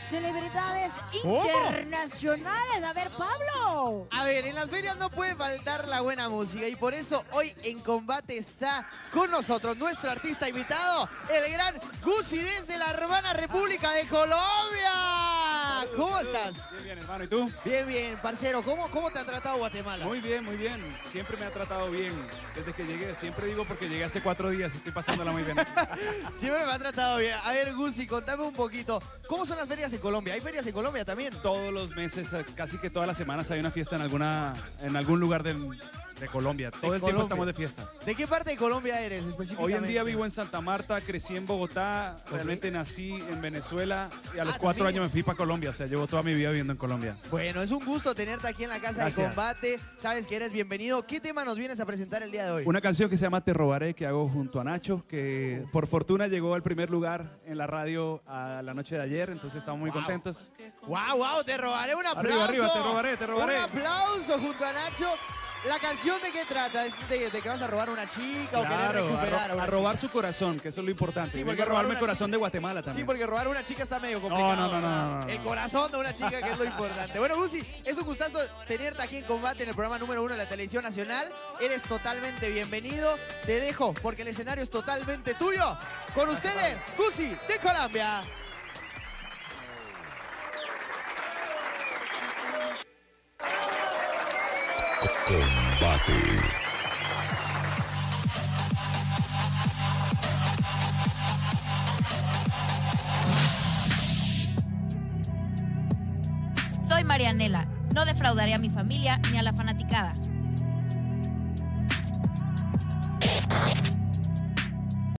celebridades ¿Cómo? internacionales. A ver, Pablo. A ver, en las ferias no puede faltar la buena música y por eso hoy en Combate está con nosotros nuestro artista invitado, el gran Gusi desde la hermana República de Colombia. ¿Cómo estás? Bien, bien, hermano. ¿Y tú? Bien, bien, parcero. ¿Cómo te ha tratado Guatemala? Muy bien, muy bien. Siempre me ha tratado bien. Desde que llegué, siempre digo porque llegué hace 4 días y estoy pasándola muy bien. Siempre me ha tratado bien. A ver, Gusi, contame un poquito. ¿Cómo son las ferias en Colombia? ¿Hay ferias en Colombia también? Todos los meses, casi que todas las semanas hay una fiesta en algún lugar de Colombia. Todo el tiempo estamos de fiesta. ¿De qué parte de Colombia eres específicamente? Hoy en día vivo en Santa Marta, crecí en Bogotá, realmente nací en Venezuela y a los 4 años me fui para Colombia. O sea, llevo toda mi vida viviendo en Colombia. Bueno, es un gusto tenerte aquí en la Casa de Combate. Sabes que eres bienvenido. ¿Qué tema nos vienes a presentar el día de hoy? Una canción que se llama Te Robaré, que hago junto a Nacho, que por fortuna llegó al primer lugar en la radio a la noche de ayer, entonces estamos muy contentos. ¡Wow! Te robaré un aplauso. Arriba, te robaré, te robaré. Un aplauso junto a Nacho. ¿La canción de qué trata? ¿Es de que vas a robar a una chica o querer recuperar a robar su corazón, que eso es lo importante. Sí, Y vengo a robarme el corazón de Guatemala también. Sí, porque robar a una chica está medio complicado. No. El corazón de una chica, que es lo importante. Bueno, Gusi, es un gustazo tenerte aquí en Combate en el programa número 1 de la televisión nacional. Eres totalmente bienvenido. Te dejo porque el escenario es totalmente tuyo. Con ustedes, Gusi de Colombia. Combate. Soy Marianela. No defraudaré a mi familia ni a la fanaticada.